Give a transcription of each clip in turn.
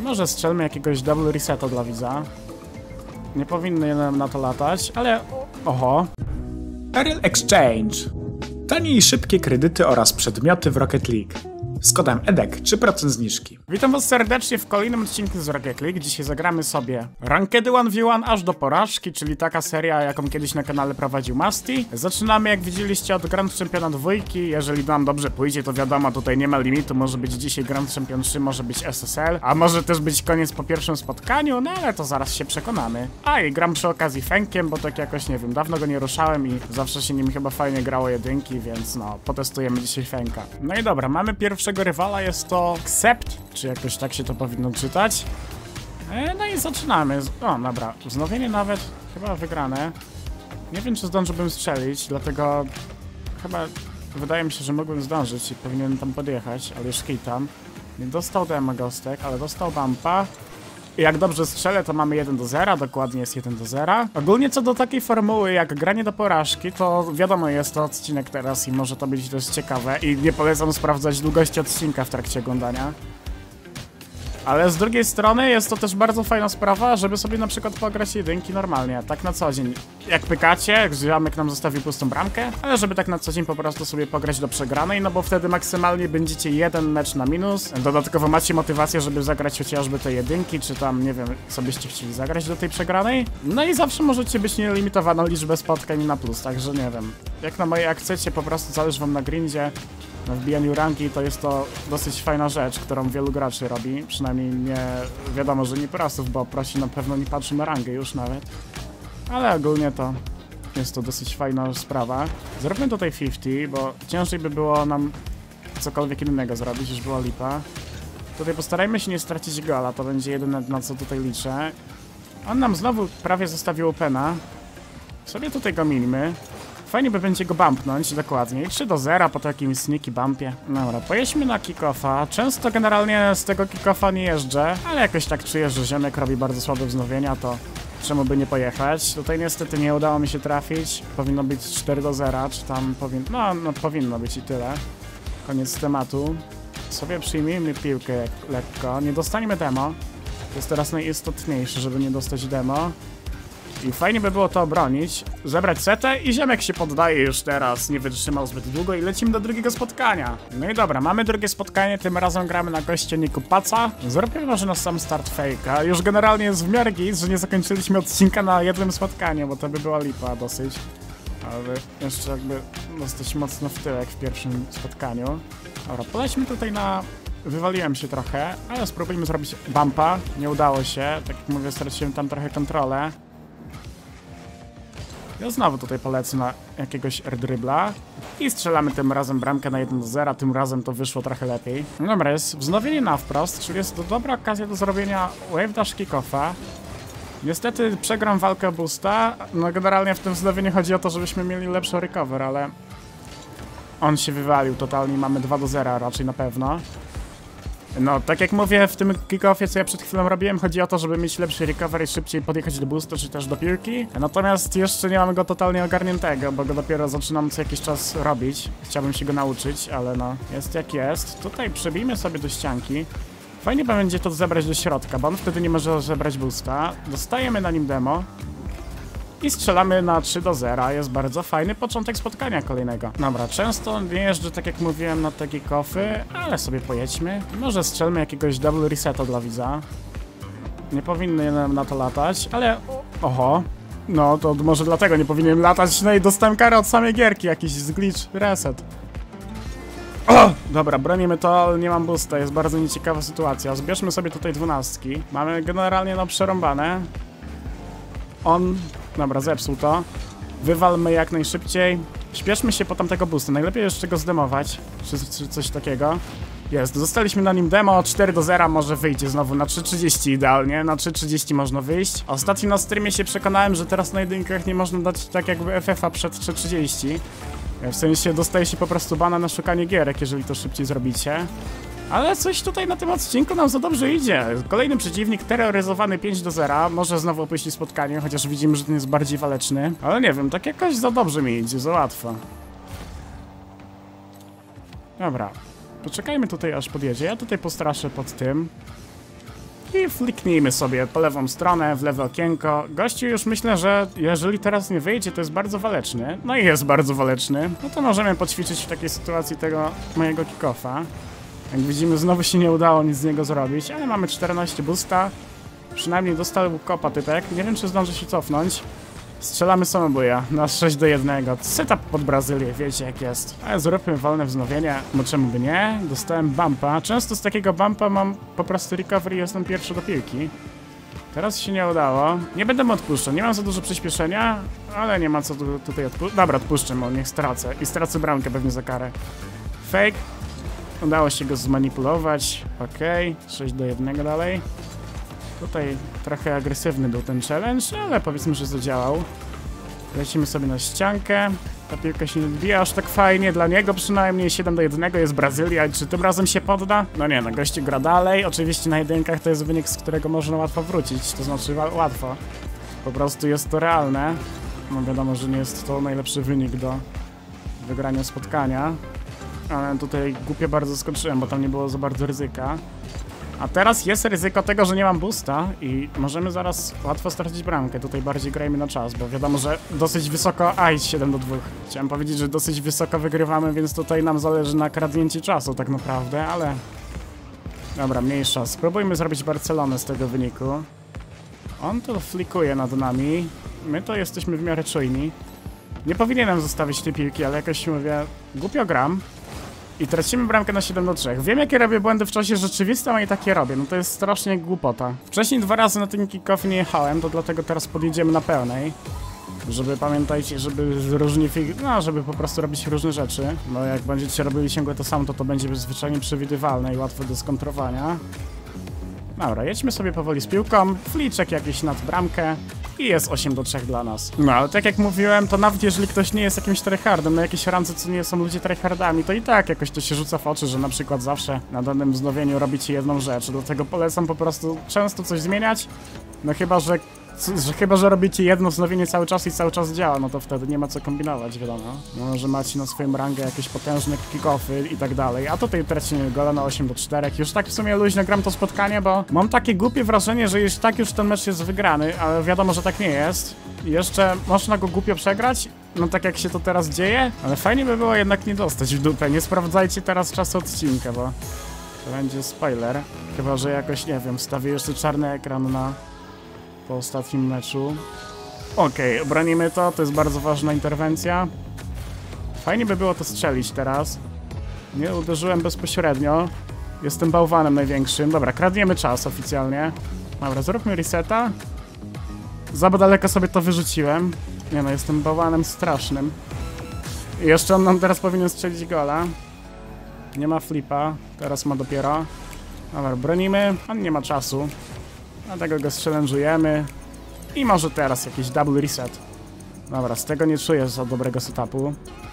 Może strzelmy jakiegoś double reseta dla widza. Nie powinny nam na to latać, ale... Oho. Ariel Exchange. Tanie i szybkie kredyty oraz przedmioty w Rocket League. Z kodem EDEK 3% zniżki. Witam was serdecznie w kolejnym odcinku z Rocket League. Dzisiaj zagramy sobie Rankedy 1v1 aż do porażki, czyli taka seria, jaką kiedyś na kanale prowadził Masti. Zaczynamy, jak widzieliście, od Grand Championa 2. Jeżeli nam dobrze pójdzie, to wiadomo, tutaj nie ma limitu. Może być dzisiaj Grand Champion 3, może być SSL, a może też być koniec po pierwszym spotkaniu, no ale to zaraz się przekonamy. A i gram przy okazji Fenkiem, bo tak jakoś, nie wiem, dawno go nie ruszałem i zawsze się nim chyba fajnie grało jedynki, więc no, potestujemy dzisiaj Fenka. No i dobra, mamy pierwszego rywala, jest to Xept, czy jakoś tak się to powinno czytać. No i zaczynamy. O, dobra, wznowienie nawet chyba wygrane. Nie wiem, czy zdążyłbym strzelić, dlatego chyba wydaje mi się, że mógłbym zdążyć i powinienem tam podjechać, ale już tam. Nie dostał demo Gostek, ale dostał bumpa. I jak dobrze strzelę, to mamy 1-0, dokładnie jest 1-0. Ogólnie co do takiej formuły jak granie do porażki, to wiadomo, jest to odcinek teraz i może to być też ciekawe i nie polecam sprawdzać długości odcinka w trakcie oglądania. Ale z drugiej strony jest to też bardzo fajna sprawa, żeby sobie na przykład pograć jedynki normalnie, tak na co dzień. Jak pykacie, Ziomek nam zostawił pustą bramkę, ale żeby tak na co dzień po prostu sobie pograć do przegranej, no bo wtedy maksymalnie będziecie jeden mecz na minus. Dodatkowo macie motywację, żeby zagrać chociażby te jedynki, czy tam, nie wiem, co byście chcieli zagrać do tej przegranej. No i zawsze możecie być nielimitowaną liczbę spotkań na plus, także nie wiem. Jak na moje, jak chcecie, po prostu zależy wam na grindzie. Na wbijaniu ranki to jest to dosyć fajna rzecz, którą wielu graczy robi. Przynajmniej nie wiadomo, że nie prosów, bo prosi na pewno nie patrzy na rangę już nawet. Ale ogólnie to jest to dosyć fajna sprawa. Zróbmy tutaj 50, bo ciężej by było nam cokolwiek innego zrobić, już była lipa. Tutaj postarajmy się nie stracić gola, to będzie jedyne, na co tutaj liczę. On nam znowu prawie zostawił opena. Sobie tutaj go minimy. Fajnie by będzie go bumpnąć, dokładniej. 3-0 po takim sneaky bumpie. Dobra, pojedźmy na kick-offa. Często generalnie z tego kick-offa nie jeżdżę, ale jakoś tak czuję, że Ziomek robi bardzo słabe wznowienia, to czemu by nie pojechać? Tutaj niestety nie udało mi się trafić. Powinno być 4-0, czy tam powinno... No, powinno być i tyle. Koniec tematu. Sobie przyjmijmy piłkę lekko. Nie dostaniemy demo. To jest teraz najistotniejsze, żeby nie dostać demo. I fajnie by było to obronić, zebrać setę i Ziomek się poddaje już teraz, nie wytrzymał zbyt długo i lecimy do drugiego spotkania. No i dobra, mamy drugie spotkanie, tym razem gramy na goście Niku Paca. Zrobimy może na sam start fejka. Już generalnie jest w miarę git, że nie zakończyliśmy odcinka na jednym spotkaniu, bo to by była lipa dosyć. Ale jeszcze jakby dosyć mocno w tyłek w pierwszym spotkaniu. Dobra, polećmy tutaj na... Wywaliłem się trochę, ale spróbujmy zrobić bumpa. Nie udało się, tak jak mówię, straciłem tam trochę kontrolę. Ja znowu tutaj polecę na jakiegoś airdribla i strzelamy tym razem bramkę na 1-0, tym razem to wyszło trochę lepiej. No dobra, jest wznowienie na wprost, czyli jest to dobra okazja do zrobienia wave dash kick-offa. Niestety przegram walkę boosta, no generalnie w tym wznowieniu chodzi o to, żebyśmy mieli lepszy recover, ale on się wywalił totalnie, mamy 2-0 raczej na pewno. No, tak jak mówię, w tym kick-offie, co ja przed chwilą robiłem, chodzi o to, żeby mieć lepszy recovery i szybciej podjechać do boostu, czy też do piłki. Natomiast jeszcze nie mamy go totalnie ogarniętego, bo go dopiero zaczynam co jakiś czas robić. Chciałbym się go nauczyć, ale no, jest jak jest. Tutaj przebijmy sobie do ścianki. Fajnie będzie to zebrać do środka, bo on wtedy nie może zebrać boosta. Dostajemy na nim demo. I strzelamy na 3-0, jest bardzo fajny początek spotkania kolejnego. Dobra, często nie jeżdżę, tak jak mówiłem, na te kick-offy, ale sobie pojedźmy. Może strzelmy jakiegoś double reseta dla widza. Nie powinny nam na to latać, ale... Oho. No, to może dlatego nie powinienem latać, no i dostałem karę od samej gierki, jakiś glitch, reset. O! Dobra, bronimy to, ale nie mam boosta, jest bardzo nieciekawa sytuacja. Zbierzmy sobie tutaj 12. Mamy generalnie no przerąbane. On... Dobra, zepsuł to. Wywalmy jak najszybciej. Śpieszmy się po tamtego boosta. Najlepiej jeszcze go zdemować. Czy coś takiego. Jest, zostaliśmy na nim demo. 4-0 może wyjdzie znowu na 3.30 idealnie. Na 3.30 można wyjść. Ostatnio na streamie się przekonałem, że teraz na jedynkach nie można dać tak jakby FF-a przed 3.30. W sensie dostaje się po prostu bana na szukanie gierek, jeżeli to szybciej zrobicie. Ale coś tutaj na tym odcinku nam za dobrze idzie. Kolejny przeciwnik terroryzowany 5-0. Może znowu opuścić spotkanie, chociaż widzimy, że ten jest bardziej waleczny. Ale nie wiem, tak jakoś za dobrze mi idzie, za łatwo. Dobra. Poczekajmy tutaj, aż podjedzie. Ja tutaj postraszę pod tym. I fliknijmy sobie po lewą stronę, w lewe okienko. Gościu już myślę, że jeżeli teraz nie wyjdzie, to jest bardzo waleczny. No i jest bardzo waleczny. No to możemy poćwiczyć w takiej sytuacji tego mojego kick-offa. Jak widzimy, znowu się nie udało nic z niego zrobić, ale mamy 14 boosta. Przynajmniej dostał kopa typek. Nie wiem, czy zdąży się cofnąć. Strzelamy samobuja na 6-1. Setup pod Brazylię, wiecie jak jest. Ale zróbmy wolne wznowienie, bo czemu by nie? Dostałem bumpa. Często z takiego bumpa mam po prostu recovery i jestem pierwszy do piłki. Teraz się nie udało. Nie będę mu odpuszczał, nie mam za dużo przyspieszenia, ale nie ma co tutaj odpuszczać. Dobra, odpuszczę mu, niech stracę. I stracę bramkę pewnie za karę. Fake. Udało się go zmanipulować. Okej, 6-1 dalej. Tutaj trochę agresywny był ten challenge, ale powiedzmy, że zadziałał. Lecimy sobie na ściankę. Ta piłka się nie odbija aż tak fajnie, dla niego przynajmniej 7-1 jest Brazylia. Czy tym razem się podda? No nie, no gościu gra dalej. Oczywiście na jedynkach to jest wynik, z którego można łatwo wrócić, to znaczy łatwo. Po prostu jest to realne. No wiadomo, że nie jest to najlepszy wynik do wygrania spotkania. Ale tutaj głupio bardzo skoczyłem, bo tam nie było za bardzo ryzyka. A teraz jest ryzyko tego, że nie mam boosta i możemy zaraz łatwo stracić bramkę. Tutaj bardziej grajmy na czas, bo wiadomo, że dosyć wysoko... Aj, 7-2. Chciałem powiedzieć, że dosyć wysoko wygrywamy, więc tutaj nam zależy na kradnięcie czasu tak naprawdę, ale... Dobra, mniejsza. Spróbujmy zrobić Barcelonę z tego wyniku. On to flikuje nad nami. My to jesteśmy w miarę czujni. Nie powinienem zostawić tej piłki, ale jakoś mówię... Głupio gram. I tracimy bramkę na 7-3. Wiem, jakie robię błędy w czasie rzeczywistym, a i takie robię. No to jest strasznie głupota. Wcześniej 2 razy na tym kick-offie nie jechałem, to dlatego teraz podjedziemy na pełnej. Żeby, pamiętajcie, żeby różnie... No, żeby po prostu robić różne rzeczy. No jak będziecie robili ciągle to samo, to będzie zwyczajnie przewidywalne i łatwe do skontrowania. Dobra, jedźmy sobie powoli z piłką. Fliczek jakiś nad bramkę. I jest 8-3 dla nas. No, ale tak jak mówiłem, to nawet jeżeli ktoś nie jest jakimś tryhardem, na jakiejś randze, co nie są ludzie tryhardami, to i tak jakoś to się rzuca w oczy, że na przykład zawsze na danym wznowieniu robicie jedną rzecz. Dlatego polecam po prostu często coś zmieniać. No chyba, że robicie jedno wznowienie cały czas i cały czas działa, no to wtedy nie ma co kombinować, wiadomo. No, że macie na swoim rangę jakieś potężne kick-offy i tak dalej. A tutaj tracimy gola na 8-4. Już tak w sumie luźno gram to spotkanie, bo mam takie głupie wrażenie, że już ten mecz jest wygrany, ale wiadomo, że tak nie jest. I jeszcze można go głupio przegrać, no tak jak się to teraz dzieje, ale fajnie by było jednak nie dostać w dupę. Nie sprawdzajcie teraz czasu odcinka, bo to będzie spoiler. Chyba, że jakoś, nie wiem, wstawię jeszcze czarny ekran po ostatnim meczu. Okej, obronimy to jest bardzo ważna interwencja. Fajnie by było to strzelić teraz. Nie uderzyłem bezpośrednio. Jestem bałwanem największym. Dobra, kradniemy czas oficjalnie. Dobra, zróbmy reseta. Za daleko sobie to wyrzuciłem. Nie no, jestem bałwanem strasznym. I jeszcze on nam teraz powinien strzelić gola. Nie ma flipa, teraz ma dopiero. Dobra, bronimy, on nie ma czasu. Dlatego go challenge'ujemy. I może teraz jakiś double reset. Dobra, z tego nie czuję za dobrego setupu.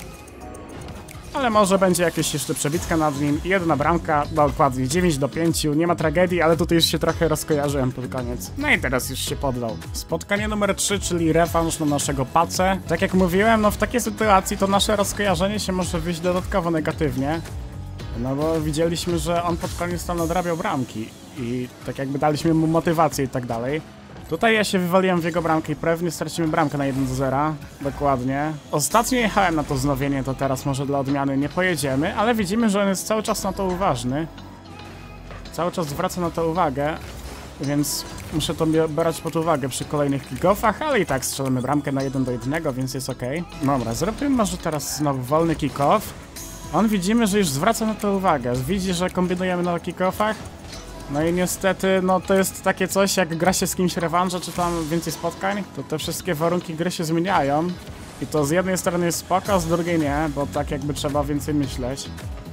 Ale może będzie jakieś jeszcze przebitka nad nim. I jedna bramka, dokładnie 9-5. Nie ma tragedii, ale tutaj już się trochę rozkojarzyłem pod koniec. No i teraz już się poddał. Spotkanie numer 3, czyli rewanż na naszego Pacę. Tak jak mówiłem, no w takiej sytuacji to nasze rozkojarzenie się może wyjść dodatkowo negatywnie. No bo widzieliśmy, że on pod koniec tam nadrabiał bramki i tak jakby daliśmy mu motywację i tak dalej. Tutaj ja się wywaliłem w jego bramkę i pewnie stracimy bramkę na 1-0. Dokładnie. Ostatnio jechałem na to wznowienie, to teraz może dla odmiany nie pojedziemy, ale widzimy, że on jest cały czas na to uważny. Cały czas zwraca na to uwagę, więc muszę to brać pod uwagę przy kolejnych kick-offach, ale i tak strzelamy bramkę na 1-1, więc jest ok. Dobra, zrobimy może teraz znowu wolny kick-off. On widzimy, że już zwraca na to uwagę. Widzi, że kombinujemy na kick-offach. No i niestety, no to jest takie coś, jak gra się z kimś rewanża, czy tam więcej spotkań, to te wszystkie warunki gry się zmieniają. I to z jednej strony jest spoko, a z drugiej nie, bo tak jakby trzeba więcej myśleć.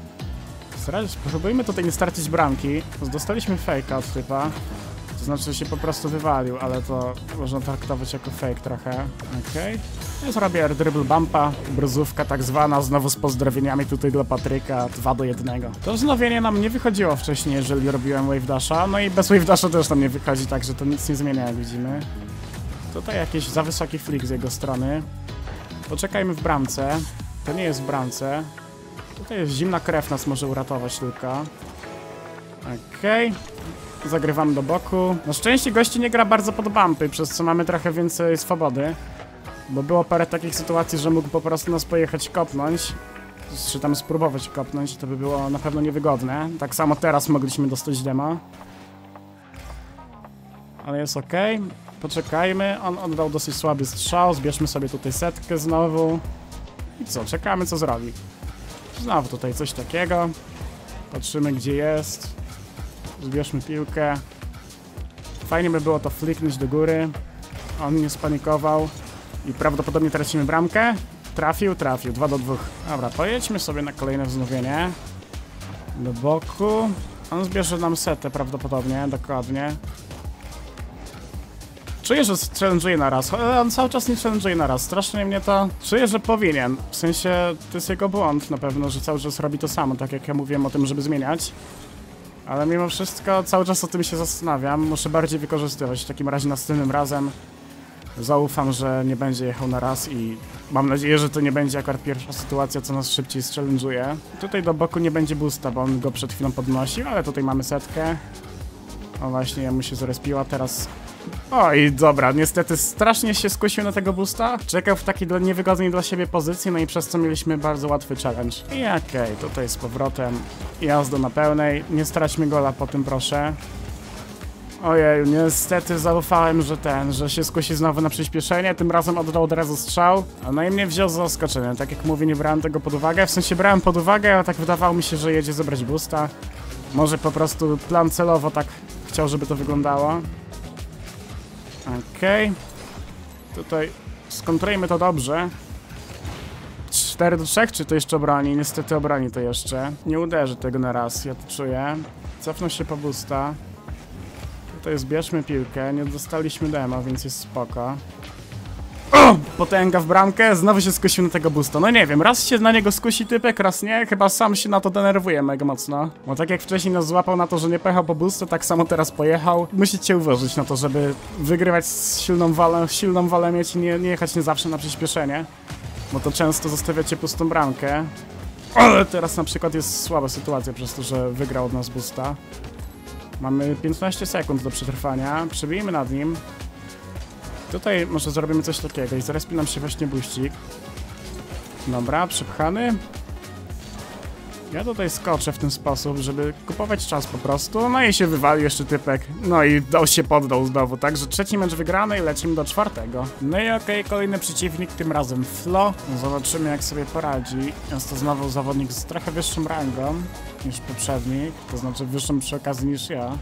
Spróbujmy tutaj nie stracić bramki. Dostaliśmy fake'a od typa. To znaczy, że się po prostu wywalił, ale to można traktować jako fake trochę. Okej. Ja zrobię dribble bumpa, bruzówka tak zwana, znowu z pozdrowieniami tutaj dla Patryka, 2-1. To wznowienie nam nie wychodziło wcześniej, jeżeli robiłem wave dasha, no i bez wave dasha też nam nie wychodzi, także to nic nie zmienia, jak widzimy. Tutaj jakiś za wysoki flick z jego strony. Poczekajmy w bramce. To nie jest w bramce. Tutaj jest zimna krew, nas może uratować tylko. Okej. Zagrywamy do boku. Na szczęście gości nie gra bardzo pod bumpy, przez co mamy trochę więcej swobody. Bo było parę takich sytuacji, że mógł po prostu nas pojechać kopnąć. Czy tam spróbować kopnąć, to by było na pewno niewygodne. Tak samo teraz mogliśmy dostać demo. Ale jest ok. Poczekajmy. On oddał dosyć słaby strzał. Zbierzmy sobie tutaj setkę znowu. I co? Czekamy, co zrobi. Znowu tutaj coś takiego. Patrzymy, gdzie jest. Zbierzmy piłkę. Fajnie by było to fliknąć do góry. On nie spanikował. I prawdopodobnie tracimy bramkę. Trafił. 2 do 2. Dobra, pojedźmy sobie na kolejne wznowienie. Do boku. On zbierze nam setę prawdopodobnie, dokładnie. Czuję, że challenge'uje na raz, ale on cały czas nie challenge'uje na raz. Strasznie mnie to... Czuję, że powinien. W sensie, to jest jego błąd na pewno, że cały czas robi to samo, tak jak ja mówiłem o tym, żeby zmieniać. Ale mimo wszystko cały czas o tym się zastanawiam. Muszę bardziej wykorzystywać. W takim razie następnym razem zaufam, że nie będzie jechał na raz i mam nadzieję, że to nie będzie akurat pierwsza sytuacja, co nas szybciej challenge'uje. Tutaj do boku nie będzie boosta, bo on go przed chwilą podnosił, ale tutaj mamy setkę. O właśnie, ja mu się zrespiła teraz. Oj, dobra, niestety strasznie się skusił na tego boosta. Czekał w takiej niewygodnej dla siebie pozycji, no i przez co mieliśmy bardzo łatwy challenge. I okej, tutaj z powrotem jazda na pełnej. Nie straćmy gola po tym, proszę. Ojej, niestety zaufałem, że się skusi znowu na przyspieszenie. Tym razem oddał od razu strzał. No i mnie wziął za zaskoczenie. Tak jak mówię, nie brałem tego pod uwagę. W sensie brałem pod uwagę, ale tak wydawało mi się, że jedzie zebrać boosta. Może po prostu plan celowo tak chciał, żeby to wyglądało. Okej. Tutaj skontrujmy to dobrze. 4 do 3, czy to jeszcze obroni? Niestety obroni to jeszcze. Nie uderzy tego na raz, ja to czuję. Cofnę się po boosta. Tutaj zbierzmy piłkę. Nie dostaliśmy demo, więc jest spoko. O! Potęga w bramkę. Znowu się skusił na tego boosta. No nie wiem, raz się na niego skusi typek, raz nie. Chyba sam się na to denerwuje mega mocno. Bo tak jak wcześniej nas złapał na to, że nie pojechał po boosta, tak samo teraz pojechał. Musicie uważać na to, żeby wygrywać z silną walę mieć i nie jechać nie zawsze na przyspieszenie. Bo to często zostawiacie pustą bramkę. Ale teraz na przykład jest słaba sytuacja przez to, że wygrał od nas boosta. Mamy 15 sekund do przetrwania. Przybijmy nad nim. Tutaj może zrobimy coś takiego i zaraz nam się właśnie buścik. Dobra, przypchany. Ja tutaj skoczę w ten sposób, żeby kupować czas po prostu. No i się wywalił jeszcze typek. No i się poddał znowu, także trzeci mecz wygrany i lecimy do 4. No i okej, kolejny przeciwnik, tym razem Flo. Zobaczymy, jak sobie poradzi. Jest to znowu zawodnik z trochę wyższą rangą niż poprzednik, to znaczy wyższą przy okazji niż ja.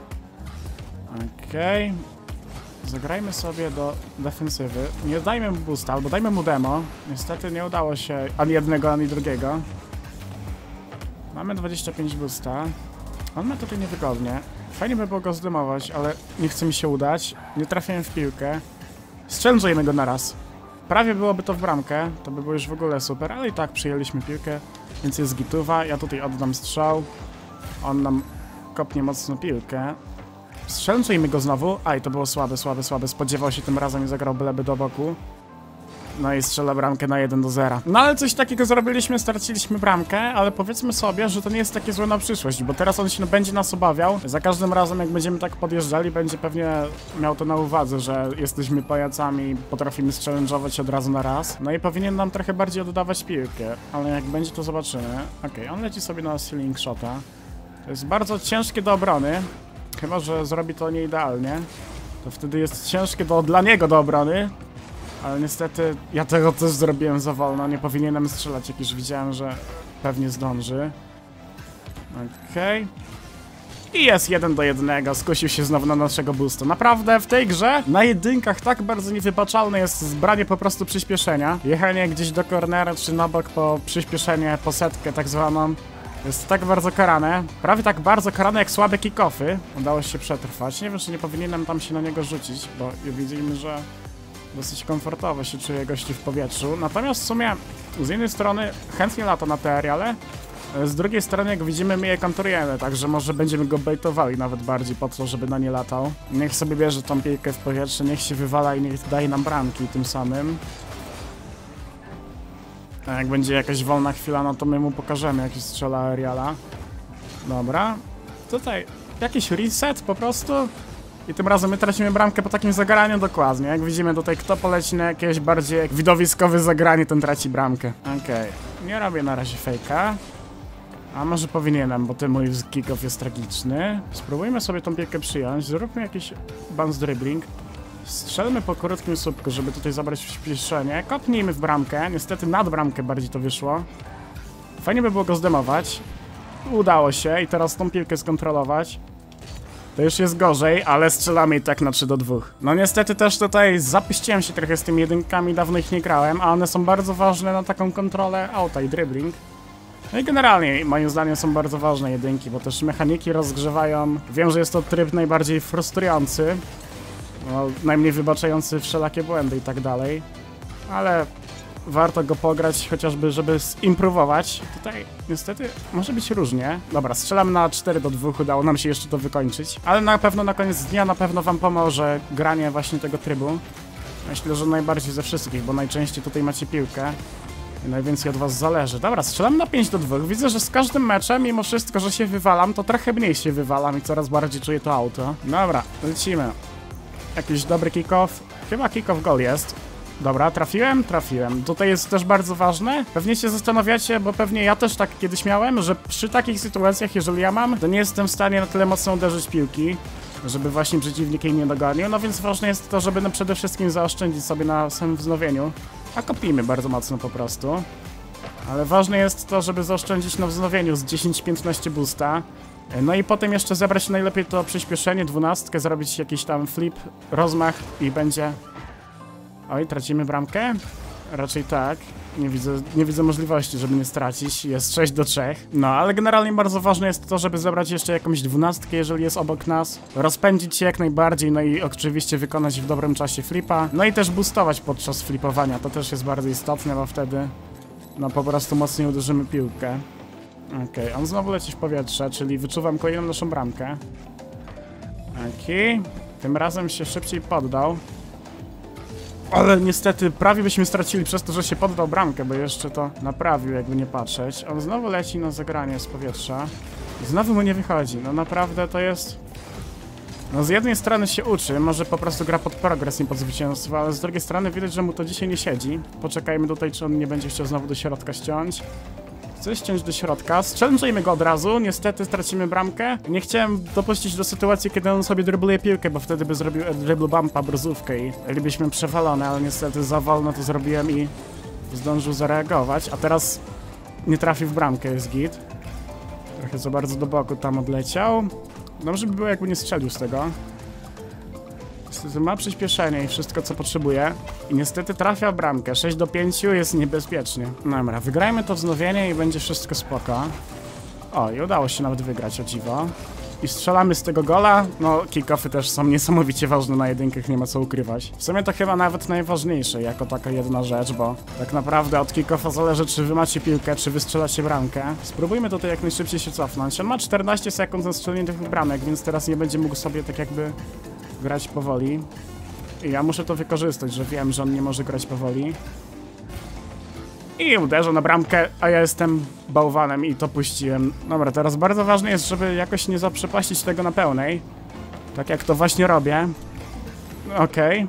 Okej. Zagrajmy sobie do defensywy. Nie dajmy mu boosta, albo dajmy mu demo. Niestety nie udało się ani jednego, ani drugiego. Mamy 25 boosta. On ma tutaj niewygodnie. Fajnie by było go zdemować, ale nie chce mi się udać. Nie trafiłem w piłkę. Strzelżujmy go na raz. Prawie byłoby to w bramkę. To by było już w ogóle super, ale i tak przyjęliśmy piłkę. Więc jest gituwa. Ja tutaj oddam strzał. On nam kopnie mocno piłkę. Strzelżujmy go znowu. Aj, to było słabe. Spodziewał się tym razem i zagrał byleby do boku. No i strzela bramkę na 1 do 0. No ale coś takiego zrobiliśmy, straciliśmy bramkę, ale powiedzmy sobie, że to nie jest takie złe na przyszłość, bo teraz on się będzie nas obawiał. Za każdym razem, jak będziemy tak podjeżdżali, będzie pewnie miał to na uwadze, że jesteśmy pajacami, potrafimy strzelężować od razu na raz. No i powinien nam trochę bardziej oddawać piłkę, ale jak będzie, to zobaczymy. Okej, on leci sobie na ceiling shota. To jest bardzo ciężkie do obrony, chyba że zrobi to nieidealnie. To wtedy jest ciężkie dla niego do obrony. Ale niestety ja tego też zrobiłem za wolno, nie powinienem strzelać, jak już widziałem, że pewnie zdąży. Okej. I jest 1 do 1, skusił się znowu na naszego boosta. Naprawdę w tej grze na jedynkach tak bardzo niewybaczalne jest zbranie po prostu przyspieszenia. Jechanie gdzieś do cornera czy na bok po przyspieszenie, po setkę tak zwaną. Jest tak bardzo karane, prawie tak bardzo karane jak słabe kick-offy. Udało się przetrwać. Nie wiem, czy nie powinienem tam się na niego rzucić, bo widzimy, że dosyć komfortowo się czuje gości w powietrzu. Natomiast w sumie z jednej strony chętnie lata na te aeriale, z drugiej strony jak widzimy my je kontrujemy, także może będziemy go baitowali nawet bardziej po to, żeby na nie latał. Niech sobie bierze tą piłkę w powietrze, niech się wywala i niech daje nam bramki tym samym. A jak będzie jakaś wolna chwila, no to my mu pokażemy, jak strzela aeriala. Dobra. Tutaj jakiś reset po prostu. I tym razem my tracimy bramkę po takim zagraniu dokładnie. Jak widzimy tutaj, kto poleci na jakieś bardziej widowiskowe zagranie, ten traci bramkę. Okej. Nie robię na razie fejka. A może powinienem, bo ten mój kick-off jest tragiczny. Spróbujmy sobie tą piłkę przyjąć. Zróbmy jakiś bounce dribbling. Strzelmy po krótkim słupku, żeby tutaj zabrać przyspieszenie. Kopnijmy w bramkę. Niestety nad bramkę bardziej to wyszło. Fajnie by było go zdemować. Udało się i teraz tą piłkę skontrolować. To już jest gorzej, ale strzelamy i tak na 3-2. No niestety też tutaj zapuściłem się trochę z tymi jedynkami, dawno ich nie grałem, a one są bardzo ważne na taką kontrolę auta i dribbling. No i generalnie moim zdaniem są bardzo ważne jedynki, bo też mechaniki rozgrzewają. Wiem, że jest to tryb najbardziej frustrujący, no, najmniej wybaczający wszelakie błędy i tak dalej, ale warto go pograć chociażby, żeby zimprowować. Tutaj niestety może być różnie. Dobra, strzelam na 4-2, udało nam się jeszcze to wykończyć. Ale na pewno na koniec dnia na pewno wam pomoże granie właśnie tego trybu. Myślę, że najbardziej ze wszystkich, bo najczęściej tutaj macie piłkę i najwięcej od was zależy. Dobra, strzelam na 5-2. Widzę, że z każdym meczem, mimo wszystko, że się wywalam, to trochę mniej się wywalam i coraz bardziej czuję to auto. Dobra, lecimy. Jakiś dobry kick-off. Chyba kick-off goal jest. Dobra, trafiłem? Trafiłem. Tutaj jest też bardzo ważne. Pewnie się zastanawiacie, bo pewnie ja też tak kiedyś miałem, że przy takich sytuacjach, jeżeli ja mam, to nie jestem w stanie na tyle mocno uderzyć piłki, żeby właśnie przeciwnik jej nie dogonił. No więc ważne jest to, żeby przede wszystkim zaoszczędzić sobie na samym wznowieniu. A kopnijmy bardzo mocno po prostu. Ale ważne jest to, żeby zaoszczędzić na wznowieniu z 10-15 boosta. No i potem jeszcze zebrać najlepiej to przyspieszenie, 12, zrobić jakiś tam flip, rozmach i będzie... Oj, tracimy bramkę? Raczej tak. Nie widzę możliwości, żeby nie stracić. Jest 6-3. No, ale generalnie bardzo ważne jest to, żeby zebrać jeszcze jakąś 12, jeżeli jest obok nas. Rozpędzić się jak najbardziej, no i oczywiście wykonać w dobrym czasie flipa. No i też boostować podczas flipowania. To też jest bardzo istotne, bo wtedy no po prostu mocniej uderzymy piłkę. Okej, on znowu leci w powietrze, czyli wyczuwam kolejną naszą bramkę. Okej. Tym razem się szybciej poddał. Ale niestety prawie byśmy stracili przez to, że się poddał bramkę, bo jeszcze to naprawił, jakby nie patrzeć. On znowu leci na zagranie z powietrza. Znowu mu nie wychodzi. No naprawdę to jest... No z jednej strony się uczy, może po prostu gra pod progres, nie pod zwycięstwo, ale z drugiej strony widać, że mu to dzisiaj nie siedzi. Poczekajmy tutaj, czy on nie będzie chciał znowu do środka ściąć. Chcę ściąć do środka, strzelmy go od razu, niestety stracimy bramkę. Nie chciałem dopuścić do sytuacji, kiedy on sobie drybluje piłkę, bo wtedy by zrobił dribble bumpa, bruzówkę i bylibyśmy przewalone, ale niestety za wolno to zrobiłem i zdążył zareagować, a teraz nie trafił w bramkę, jest git. Trochę za bardzo do boku tam odleciał. Dobrze by było, jakby nie strzelił z tego. Niestety ma przyspieszenie i wszystko, co potrzebuje. I niestety trafia w bramkę. 6-5 jest niebezpiecznie. Dobra, wygrajmy to wznowienie i będzie wszystko spoko. O, i udało się nawet wygrać, o dziwo. I strzelamy z tego gola. No, kick-offy też są niesamowicie ważne na jedynkach, nie ma co ukrywać. W sumie to chyba nawet najważniejsze jako taka jedna rzecz, bo tak naprawdę od kick-offa zależy, czy wy macie piłkę, czy wy strzelacie bramkę. Spróbujmy tutaj jak najszybciej się cofnąć. On ma 14 sekund na strzelenie tych bramek, więc teraz nie będzie mógł sobie tak jakby grać powoli. I ja muszę to wykorzystać, że wiem, że on nie może grać powoli. I uderzę na bramkę, a ja jestem bałwanem i to puściłem. Dobra, teraz bardzo ważne jest, żeby jakoś nie zaprzepaścić tego na pełnej. Tak jak to właśnie robię. Okej.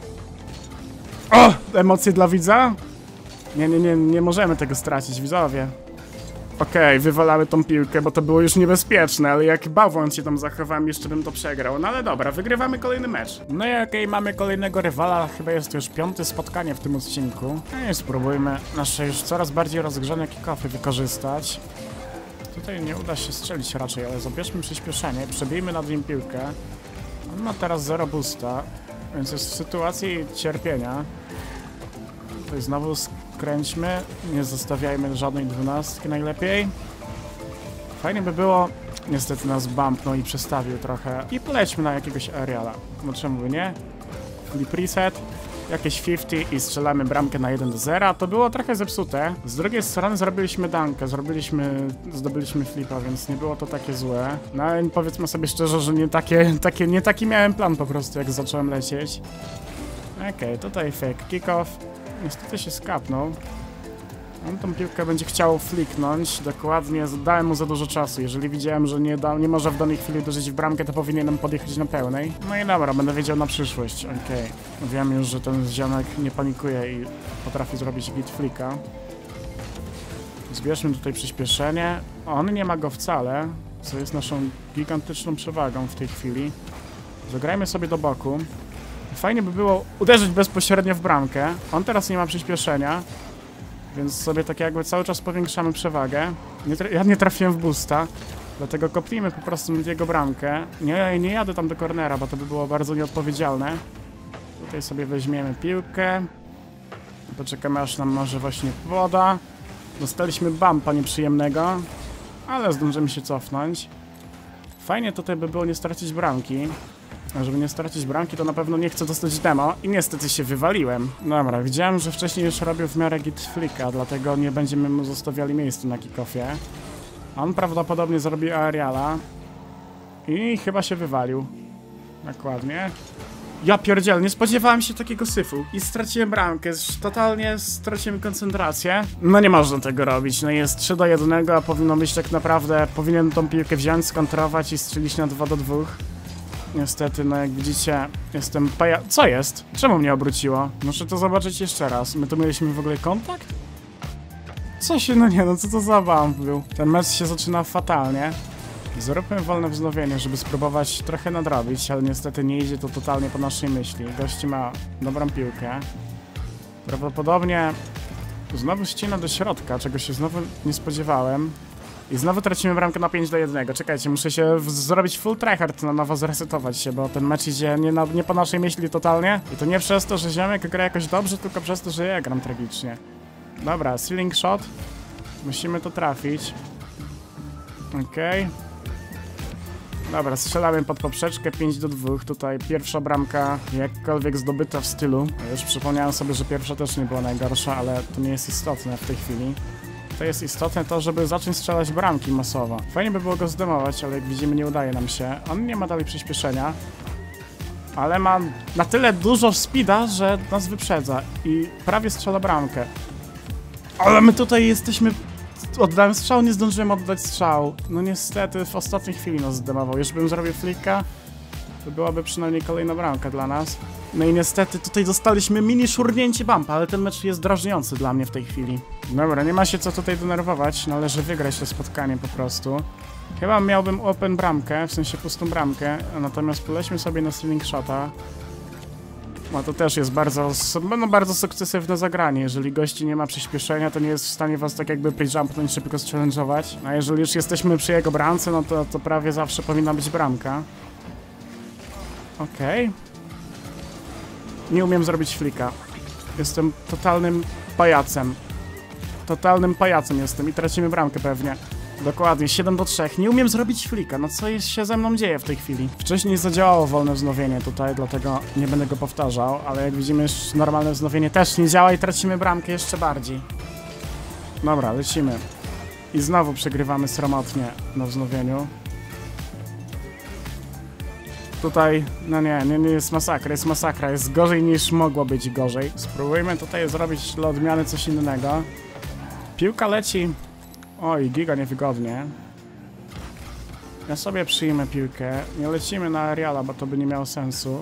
O! Emocje dla widza? Nie możemy tego stracić, widzowie. Okej, wywalamy tą piłkę, bo to było już niebezpieczne, ale jak bałwan się tam zachowałem, jeszcze bym to przegrał. No ale dobra, wygrywamy kolejny mecz. No i okej, mamy kolejnego rywala, chyba jest to już 5. spotkanie w tym odcinku. No i spróbujmy nasze już coraz bardziej rozgrzane kick-offy wykorzystać. Tutaj nie uda się strzelić raczej, ale zabierzmy przyspieszenie, przebijmy nad nim piłkę. On ma teraz 0 boosta, więc jest w sytuacji cierpienia. Tutaj znowu skręćmy, nie zostawiajmy żadnej 12 najlepiej. Fajnie by było, niestety nas bumpnął i przestawił trochę. I polećmy na jakiegoś aeriala, no czemu by nie? Flip reset, jakieś 50 i strzelamy bramkę na 1-0. To było trochę zepsute. Z drugiej strony zrobiliśmy dankę, zdobyliśmy flipa, więc nie było to takie złe. No i powiedzmy sobie szczerze, że nie taki miałem plan po prostu, jak zacząłem lecieć. Okej, tutaj fake kickoff. Niestety się skapnął. On tą piłkę będzie chciał fliknąć. Dokładnie, dałem mu za dużo czasu. Jeżeli widziałem, że nie może w danej chwili uderzyć w bramkę, to powinienem podjechać na pełnej. No i dobra, będę wiedział na przyszłość. Okej. Wiem już, że ten ziomek nie panikuje i potrafi zrobić git flika. Zbierzmy tutaj przyspieszenie. On nie ma go wcale, co jest naszą gigantyczną przewagą w tej chwili. Zagrajmy sobie do boku. Fajnie by było uderzyć bezpośrednio w bramkę. On teraz nie ma przyspieszenia, więc sobie tak jakby cały czas powiększamy przewagę. Ja nie trafiłem w boosta, dlatego kopnijmy po prostu nad jego bramkę. Nie jadę tam do cornera, bo to by było bardzo nieodpowiedzialne. Tutaj sobie weźmiemy piłkę. Poczekamy, aż nam może właśnie woda. Dostaliśmy bumpa nieprzyjemnego, ale zdążymy się cofnąć. Fajnie tutaj by było nie stracić bramki. A żeby nie stracić bramki, to na pewno nie chcę dostać demo i niestety się wywaliłem. Dobra, widziałem, że wcześniej już robił w miarę git flika, dlatego nie będziemy mu zostawiali miejsca na kickoffie. On prawdopodobnie zrobi aeriala i chyba się wywalił. Dokładnie. Ja pierdziel, nie spodziewałem się takiego syfu i straciłem bramkę, totalnie straciłem koncentrację. No nie można tego robić, no jest 3-1, a powinno być tak naprawdę, powinien tą piłkę wziąć, skontrować i strzelić na 2-2. Niestety, no jak widzicie, jestem Co jest? Czemu mnie obróciło? Muszę to zobaczyć jeszcze raz. My tu mieliśmy w ogóle kontakt? Co się, no nie, no co to za bump był? Ten mecz się zaczyna fatalnie. Zróbmy wolne wznowienie, żeby spróbować trochę nadrobić, ale niestety nie idzie to totalnie po naszej myśli. Gości ma dobrą piłkę. Prawdopodobnie znowu ścina do środka, czego się znowu nie spodziewałem. I znowu tracimy bramkę na 5-1. Czekajcie, muszę się zrobić full tryhard na nowo, zresetować się, bo ten mecz idzie nie po naszej myśli totalnie. I to nie przez to, że ziomek gra jakoś dobrze, tylko przez to, że ja gram tragicznie. Dobra, ceiling shot. Musimy to trafić. Okej. Dobra, strzelamy pod poprzeczkę 5-2. Tutaj pierwsza bramka jakkolwiek zdobyta w stylu. Ja już przypomniałem sobie, że pierwsza też nie była najgorsza, ale to nie jest istotne w tej chwili. To jest istotne to, żeby zacząć strzelać bramki masowo. Fajnie by było go zdemować, ale jak widzimy nie udaje nam się. On nie ma dalej przyspieszenia, ale ma na tyle dużo speeda, że nas wyprzedza i prawie strzela bramkę. Ale my tutaj jesteśmy... Oddałem strzał, nie zdążyłem oddać strzału. No niestety w ostatniej chwili nas zdemował. Już bym zrobił flika, to byłaby przynajmniej kolejna bramka dla nas. No i niestety tutaj dostaliśmy mini szurnięcie bumpa, ale ten mecz jest drażniący dla mnie w tej chwili. Dobra, nie ma się co tutaj denerwować, należy wygrać to spotkanie po prostu. Chyba miałbym open bramkę, w sensie pustą bramkę, natomiast polećmy sobie na ceiling shota. No to też jest bardzo sukcesywne zagranie. Jeżeli gości nie ma przyspieszenia, to nie jest w stanie was tak jakby pre-jumpnąć, szybko challenge'ować. A jeżeli już jesteśmy przy jego bramce, no to prawie zawsze powinna być bramka. Okej. Nie umiem zrobić flika. Jestem totalnym pajacem. Totalnym pajacem jestem i tracimy bramkę pewnie. Dokładnie, 7-3. Nie umiem zrobić flika. No co się ze mną dzieje w tej chwili? Wcześniej zadziałało wolne wznowienie tutaj, dlatego nie będę go powtarzał, ale jak widzimy już normalne wznowienie też nie działa i tracimy bramkę jeszcze bardziej. Dobra, lecimy. I znowu przegrywamy sromotnie na wznowieniu. Tutaj, no nie, jest masakra, jest gorzej niż mogło być gorzej. Spróbujmy tutaj zrobić dla odmiany coś innego. Piłka leci... Oj, giga niewygodnie. Ja sobie przyjmę piłkę. Nie lecimy na aeriala, bo to by nie miało sensu.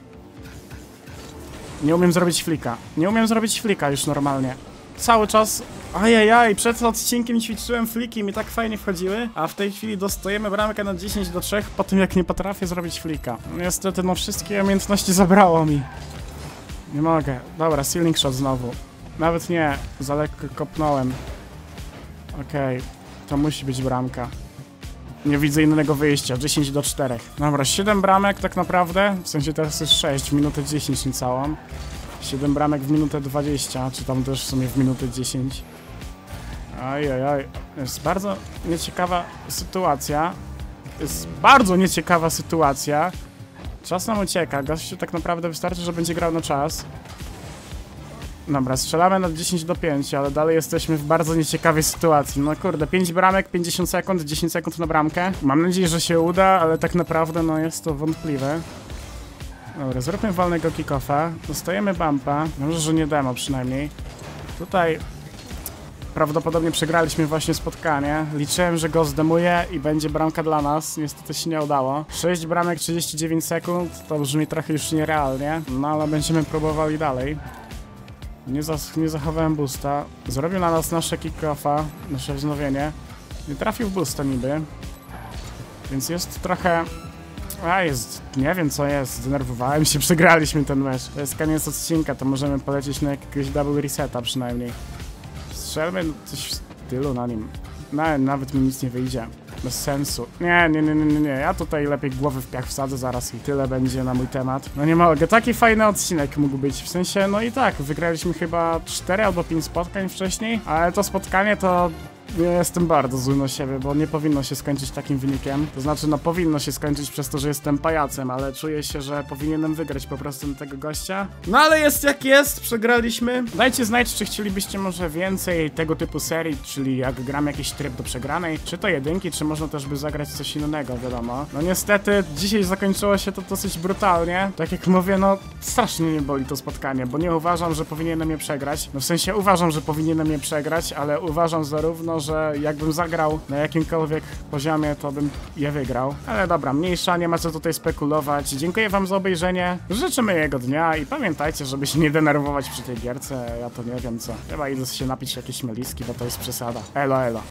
Nie umiem zrobić flika. Nie umiem zrobić flika już normalnie. Cały czas... Ajajaj, przed odcinkiem ćwiczyłem fliki i mi tak fajnie wchodziły, a w tej chwili dostajemy bramkę na 10-3 po tym, jak nie potrafię zrobić flika. Niestety, no wszystkie umiejętności zabrało mi. Nie mogę. Dobra, ceiling shot znowu. Nawet nie, za lekko kopnąłem. Okej, to musi być bramka. Nie widzę innego wyjścia, 10-4. Dobra, 7 bramek tak naprawdę, w sensie teraz jest 6, w minutę 10 niecałą. 7 bramek w minutę 20, czy tam też w sumie w minutę 10. Ajajaj, jest bardzo nieciekawa sytuacja. Jest bardzo nieciekawa sytuacja. Czas nam ucieka, gościu tak naprawdę wystarczy, że będzie grał na czas. Dobra, strzelamy na 10-5, ale dalej jesteśmy w bardzo nieciekawej sytuacji. No kurde, 5 bramek, 50 sekund, 10 sekund na bramkę. Mam nadzieję, że się uda, ale tak naprawdę no jest to wątpliwe. Dobra, zróbmy wolnego kickoffa. Dostajemy bumpa. Może, że nie demo przynajmniej. Tutaj prawdopodobnie przegraliśmy właśnie spotkanie. Liczyłem, że go zdemuje i będzie bramka dla nas. Niestety się nie udało. 6 bramek, 39 sekund, to brzmi trochę już nierealnie. No ale będziemy próbowali dalej. Nie zachowałem boosta. Zrobił na nas nasze kick-offa, nasze wznowienie. Nie trafił w boosta niby. Więc jest trochę... nie wiem co jest, zdenerwowałem się, przegraliśmy ten mecz. To jest koniec odcinka, to możemy polecieć na jakiegoś double reseta przynajmniej. Strzelmy coś w stylu na nim. Nawet mi nic nie wyjdzie. Bez sensu. Nie. Ja tutaj lepiej głowy w piach wsadzę zaraz i tyle będzie na mój temat. No nie mogę. Taki fajny odcinek mógł być. W sensie, no i tak, wygraliśmy chyba 4 albo 5 spotkań wcześniej, ale to spotkanie to... Ja jestem bardzo zły na siebie, bo nie powinno się skończyć takim wynikiem. To znaczy, no powinno się skończyć przez to, że jestem pajacem, ale czuję się, że powinienem wygrać po prostu na tego gościa. No ale jest jak jest, przegraliśmy. Dajcie znać, czy chcielibyście może więcej tego typu serii, czyli jak gram jakiś tryb do przegranej, czy to jedynki, czy można też by zagrać coś innego, wiadomo. No niestety, dzisiaj zakończyło się to dosyć brutalnie. Tak jak mówię, no strasznie mnie boli to spotkanie, bo nie uważam, że powinienem je przegrać. No w sensie uważam, że powinienem je przegrać, ale uważam zarówno, że jakbym zagrał na jakimkolwiek poziomie, to bym je wygrał. Ale dobra, mniejsza, nie ma co tutaj spekulować. Dziękuję wam za obejrzenie, życzymy jego dnia i pamiętajcie, żeby się nie denerwować przy tej gierce, ja to nie wiem co. Chyba idę się napić jakieś meliski, bo to jest przesada. Elo, elo.